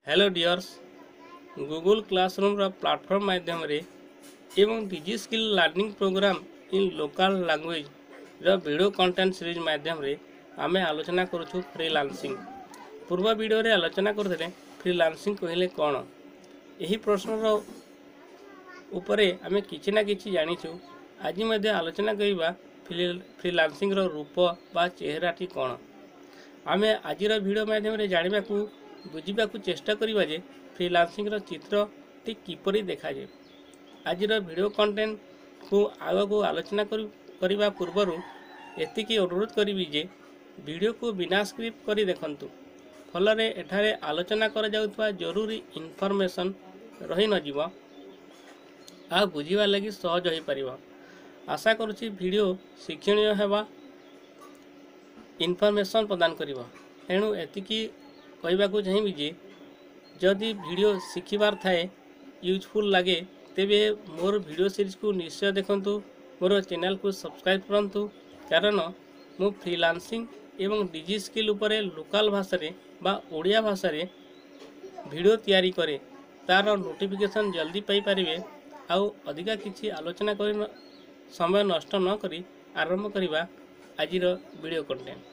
Hello dears Google classroom platform माध्यम एवं digi skill learning program in local language video content series माध्यम आमे आलोचना करूँ फ्रीलांसिंग। पूर्व वीडियो रे आलोचना करते फ्रीलांसिंग कहले कौन यही प्रश्नर उपरे आमे किछि ना किछि जानिछु। आज मध्य आलोचना करबा फ्रीलांसिंग रूप बा चेहराटी कौन आमे आजिर वीडियो माध्यम जानिबा को बुझा चेष्टा करवा जे फ्रीलांसिंग चित्र टी किपरि देखा जाए। आजिर वीडियो कंटेंट को आग को आलोचना करने पूर्वर एतिकी अनुरोध करी जे वीडियो को बिना स्क्रिप्ट करी देखंतु, फल एठारे आलोचना करा जाउतबा जरूरी इनफॉरमेशन रही न जीव आ बुझिबा लगी सहज होई परिबा। आशा करुछि वीडियो शिक्षणीय हेबा, इनफॉरमेशन प्रदान करिबा। एणु एतिकी कहवाकू चाहिए जे जदि वीडियो शिखिबार थाए यूजफुल लगे तेबे मोर वीडियो सीरीज को निश्चय देखंतु, मोर चैनल को सब्सक्राइब करंतु, कारण मु फ्रीलांसिंग एवं डिजी स्किल उपरे लोकल भाषा रे बा ओडिया भाषा रे वीडियो तैयारी करे तार नोटिफिकेशन जल्दी पाई परिवे। आउ अधिका किछि आलोचना कर समय नष्ट न करी आरंभ करिबा आजिर वीडियो कंटेंट।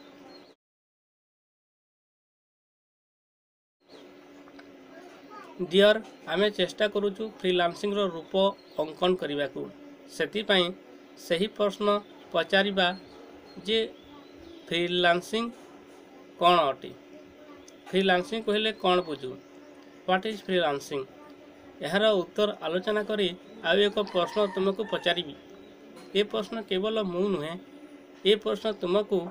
डियर आमे चेष्टा करूँ फ्रीलांसिंग रूप अंकन करने को, सेतिपाई सही प्रश्न पचारिबा जे फ्रीलांसिंग कौन अटे। फ्रीलांसिंग कहले कौन बुझू, व्हाट इज फ्रीलांसिंग, यार उत्तर आलोचना करी आउ एक प्रश्न तुमको पचारि। ये प्रश्न केवल मु नुहे, ये प्रश्न तुमको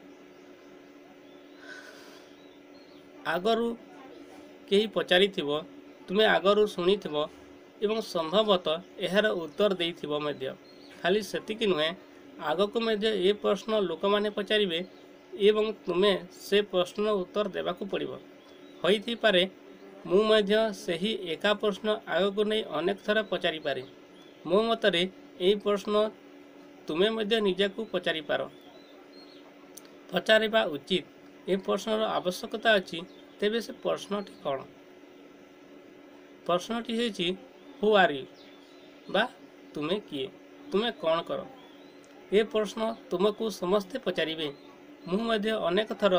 आगरू कहीं पचारि तुम्हें आगरू शुणी एवं संभवतः यार उत्तर देइथिबो मध्य। खाली सेतिकी नुहे, आग को मध्य ये प्रश्न लोक माने पचारिबे एवं तुम्हें से प्रश्न उत्तर देबाकू पड़िबो। होइथि पारे मु मध्य सही एका प्रश्न आग को नहीं अनेक थर पचारि पारे। मो मतरे यही प्रश्न तुम्हें मध्य निजाकू पचारि पार, पचारिबा उचित। ये प्रश्नर आवश्यकता अछि, तेबे से प्रश्नटी कौन। प्रश्नटी होइछि हु आर यू बा तुम्हें किए, तुम्हें कौन कर। ये प्रश्न तुमको समस्ते पचारिबे, मु मध्य अनेक थर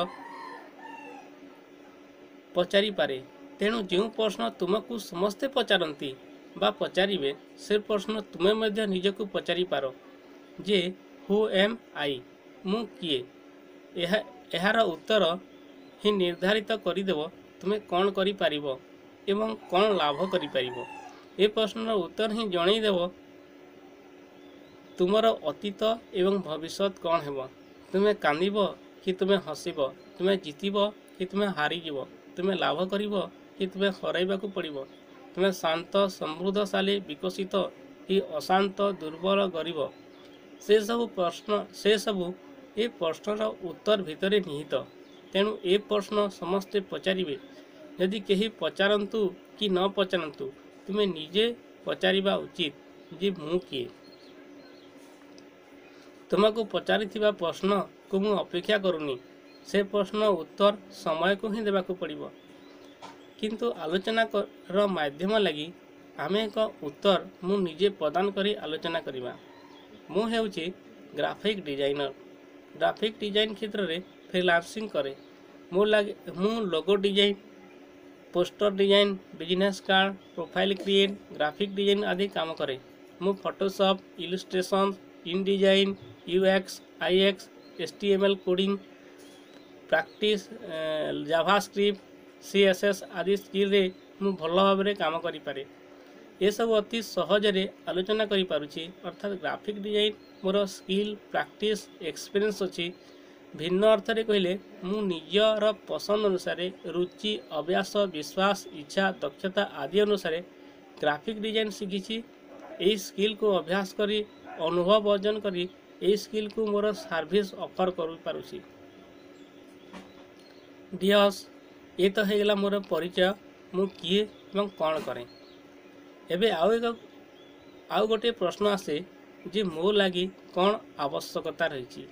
पचारि पारे। तेणु जो प्रश्न तुमको समस्ते पचारती बा पचारिबे से प्रश्न तुम्हें मध्य निजको पचारि पार जे हु एम आई, मु किए। यार उत्तर ही निर्धारित करदेव तुम्हें कौन करि पारिबो एवं कौन लाभ करि पारिबो। ए प्रश्नर उत्तर ही जनईदेव तुमर अतीत एवं भविष्य कौन हेबो। तुम्हें कांदिबो कि तुम्हें हसिबो, तुम्हें जितिबो कि तुम्हें हारिजिबो, तुम्हें लाभ करिबो कि तुम्हें हराइबाकू पड़िबो, तुम्हें शांत समृद्धशाली विकसित कि अशांत दुर्बल गरीब। से सबू ये प्रश्नर उत्तर भितरे निहित। तेणु ए प्रश्न समस्ते पचारिबे। यदि कहीं पचारंतु कि न पचारंतु तुम्हें निजे पचारिबा उचित जे मु किए। तुमको पचारिथिबा प्रश्न को मु अपेक्षा करूनी, से प्रश्न उत्तर समय को ही देबाकू पड़िबो। किंतु आलोचना माध्यम लगी आमे एक उत्तर मु निजे प्रदान करी आलोचना करिबा। मु हेउची ग्राफिक डिजाइनर। ग्राफिक डिजाइन क्षेत्र रे फ्रीलांसिंग करे। मु logo design, poster design, business card, profile create, graphic design आदि काम करे। मु Photoshop, illustration, InDesign, UX, IX, HTML coding, practice, JavaScript, CSS आदि स्किल रे मु भल भाव में काम करि पारे। ये सब अति सहजरे आलोचना करि पारुछि। अर्थात ग्राफिक डिजाइन मोर स्किल, प्रैक्टिस, एक्सपीरियंस अछि। भिन्न अर्थ रे कहले मु निजर पसंद अनुसार, रुचि, अभ्यास, विश्वास, इच्छा, दक्षता आदि अनुसार ग्राफिक डिजाइन शिखिछि। यही स्किल को अभ्यास करी अनुभव अर्जन करी यही स्किल को मोर सर्विस ऑफर कर पारुछि। डियर्स, ये तो है मोर परिचय, मु किए एवं कौन करें। एबे आउ गोटे प्रश्न आसे जे मो लगी कौन आवश्यकता रही।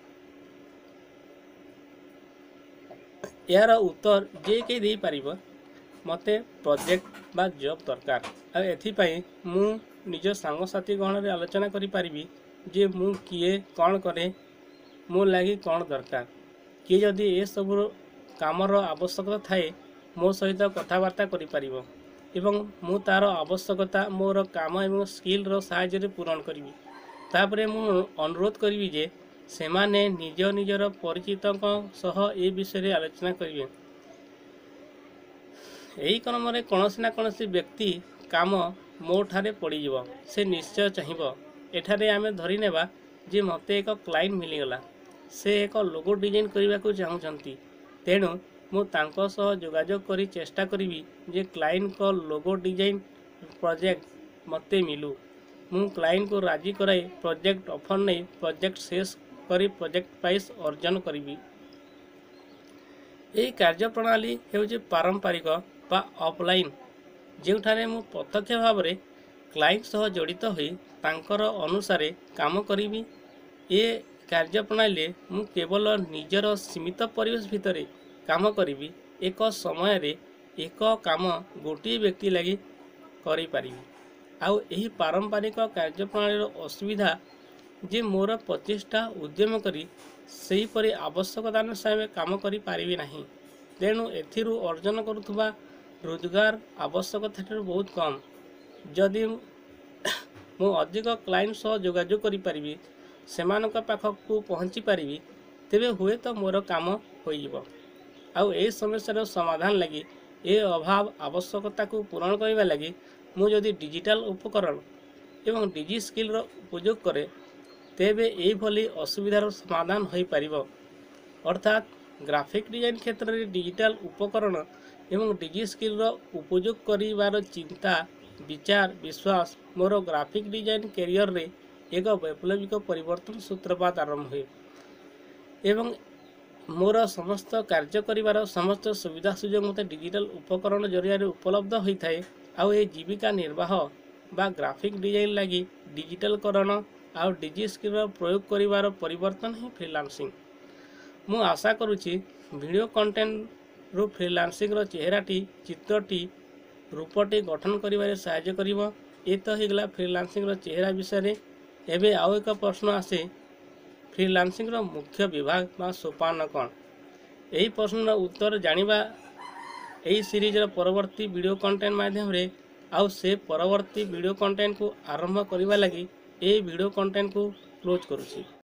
यार उत्तर जे के दे पारिबो ମୋତେ ପ୍ରୋଜେକ୍ଟ ବା ଜବ୍ ଦରକାର। ଆଉ ଏଥିପାଇଁ ମୁଁ ନିଜ ସାଙ୍ଗସାଥି ଗଣରେ ଆଲୋଚନା କରିପାରିବି ଯେ ମୁଁ କିଏ, କ'ଣ କରେ, ମୋ ଲାଗି କ'ଣ ଦରକାର। କିଏ ଯଦି ଏସବୁ କାମର ଆବଶ୍ୟକତା ଥାଏ ମୋ ସହିତ କଥାବାର୍ତ୍ତା କରିପାରିବ ଏବଂ ମୁଁ ତା'ର ଆବଶ୍ୟକତା ମୋର କାମ ଏବଂ ସ୍କିଲ୍ର ସାହାଯ୍ୟରେ ପୂରଣ କରିବି। ତାପରେ ମୁଁ ଅନୁରୋଧ କରିବି ଯେ ସେମାନେ ନିଜ ନିଜର ପରିଚିତଙ୍କ ସହ ଏ ବିଷୟରେ ଆଲୋଚନା କରିବେ। ଏହି କ୍ରମରେ କୌଣସି ନା କୌଣସି ବ୍ୟକ୍ତି କାମ ମୋ ଠାରେ ପଡ଼ିଯିବ। ସେ ନିଶ୍ଚୟ ଚାହିଁବ। ଏଠାରେ ଆମେ ଧରିନେବା ଯେ ମୋତେ ଏକ କ୍ଲାଏଣ୍ଟ ମିଳିଗଲା। ସେ ଏକ ଲୋଗୋ ଡିଜାଇନ୍ କରିବାକୁ ଚାହୁଁଛନ୍ତି। ତେଣୁ ମୁଁ ତାଙ୍କ ସହ ଯୋଗାଯୋଗ କରି ଚେଷ୍ଟା କରିବି ଯେ କ୍ଲାଏଣ୍ଟଙ୍କ ଲୋଗୋ ଡିଜାଇନ୍ ପ୍ରୋଜେକ୍ଟ ମୋତେ ମିଳୁ। ମୁଁ କ୍ଲାଏଣ୍ଟକୁ ରାଜି କରାଇ ପ୍ରୋଜେକ୍ଟ ଅଫର୍ ନେଇ ପ୍ରୋଜେକ୍ଟ ଶେଷ କରି ପ୍ରୋଜେକ୍ଟ ପ୍ରାଇସ୍ ଅର୍ଜନ କରିବି। ଏହି କାର୍ଯ୍ୟପ୍ରଣାଳୀ ହେଉଛି ପାରମ୍ପରିକ ବା ଅଫଲାଇନ୍, ଯେଉଁଠାରେ ମୁଁ ପ୍ରତ୍ୟକ୍ଷ ଭାବରେ କ୍ଲାଏଣ୍ଟ ସହ ଜଡ଼ିତ ହୋଇ ତାଙ୍କର ଅନୁସାରେ କାମ କରିବି। ଏ କାର୍ଯ୍ୟପ୍ରଣାଳୀରେ ମୁଁ କେବଳ ନିଜର ସୀମିତ ପରିବେଶ ଭିତରେ କାମ କରିବି। ଏକ ସମୟରେ ଏକ କାମ ଗୋଟିଏ ବ୍ୟକ୍ତି ଲାଗି କରିପାରିବି। ଆଉ ଏହି ପାରମ୍ପରିକ କାର୍ଯ୍ୟପ୍ରଣାଳୀର ଅସୁବିଧା ଯେ ମୋର 25ଟା ଉଦ୍ୟମ କରି ସେହିପରି ଆବଶ୍ୟକତା ଅନୁସାରେ କାମ କରିପାରିବି ନାହିଁ। ତେଣୁ ଏଥିରୁ ଅର୍ଜନ କରୁଥିବା ରୋଜଗାର ଆବଶ୍ୟକତାଠାରୁ ବହୁତ କମ୍। ଯଦି ମୁଁ ଅଧିକ କ୍ଲାଏଣ୍ଟ ସହ ଯୋଗାଯୋଗ କରିପାରିବି, ସେମାନଙ୍କ ପାଖକୁ ପହଞ୍ଚି ପାରିବି, ତେବେ ହୁଏତ ମୋର କାମ ହୋଇଯିବ। ଆଉ ଏହି ସମସ୍ୟାର ସମାଧାନ ଲାଗି ଏ ଅଭାବ ଆବଶ୍ୟକତାକୁ ପୂରଣ କରିବା ଲାଗି ମୁଁ ଯଦି ଡିଜିଟାଲ ଉପକରଣ ଏବଂ ଡିଜି ସ୍କିଲ୍ର ଉପଯୋଗ କରେ, ତେବେ ଏହିଭଳି ଅସୁବିଧାର ସମାଧାନ ହୋଇପାରିବ। ଅର୍ଥାତ୍ ଗ୍ରାଫିକ୍ ଡିଜାଇନ୍ କ୍ଷେତ୍ରରେ ଡିଜିଟାଲ ଉପକରଣ ଏବଂ ଡିଜି ସ୍କିଲ୍ର ଉପଯୋଗ କରିବାର ଚିନ୍ତା, ବିଚାର, ବିଶ୍ୱାସ ମୋର ଗ୍ରାଫିକ୍ ଡିଜାଇନ୍ କ୍ୟାରିୟରରେ ଏକ ବୈପ୍ଳବିକ ପରିବର୍ତ୍ତନ ସୂତ୍ରପାତ ଆରମ୍ଭ ହୁଏ ଏବଂ ମୋର ସମସ୍ତ କାର୍ଯ୍ୟ କରିବାର ସମସ୍ତ ସୁବିଧା ସୁଯୋଗ ମୋତେ ଡିଜିଟାଲ ଉପକରଣ ଜରିଆରେ ଉପଲବ୍ଧ ହୋଇଥାଏ। ଆଉ ଏହି ଜୀବିକା ନିର୍ବାହ ବା ଗ୍ରାଫିକ୍ ଡିଜାଇନ୍ ଲାଗି ଡିଜିଟାଲକରଣ ଆଉ ଡିଜି ସ୍କିଲ୍ର ପ୍ରୟୋଗ କରିବାର ପରିବର୍ତ୍ତନ ହିଁ ଫ୍ରିଲାନ୍ସିଂ। ମୁଁ ଆଶା କରୁଛି ଭିଡ଼ିଓ କଣ୍ଟେଣ୍ଟରୁ ଫ୍ରିଲାନ୍ସିଂର ଚେହେରାଟି, ଚିତ୍ରଟି, ରୂପଟି ଗଠନ କରିବାରେ ସାହାଯ୍ୟ କରିବ। ଏ ତ ହୋଇଗଲା ଫ୍ରିଲାନ୍ସିଂର ଚେହେରା ବିଷୟରେ। ଏବେ ଆଉ ଏକ ପ୍ରଶ୍ନ ଆସେ, ଫ୍ରିଲାନ୍ସିଂର ମୁଖ୍ୟ ବିଭାଗ ବା ସୋପାନ କ'ଣ? ଏହି ପ୍ରଶ୍ନର ଉତ୍ତର ଜାଣିବା ଏହି ସିରିଜର ପରବର୍ତ୍ତୀ ଭିଡ଼ିଓ କଣ୍ଟେଣ୍ଟ ମାଧ୍ୟମରେ। ଆଉ ସେ ପରବର୍ତ୍ତୀ ଭିଡ଼ିଓ କଣ୍ଟେଣ୍ଟକୁ ଆରମ୍ଭ କରିବା ଲାଗି ଏହି ଭିଡ଼ିଓ କଣ୍ଟେଣ୍ଟକୁ କ୍ଲୋଜ୍ କରୁଛି।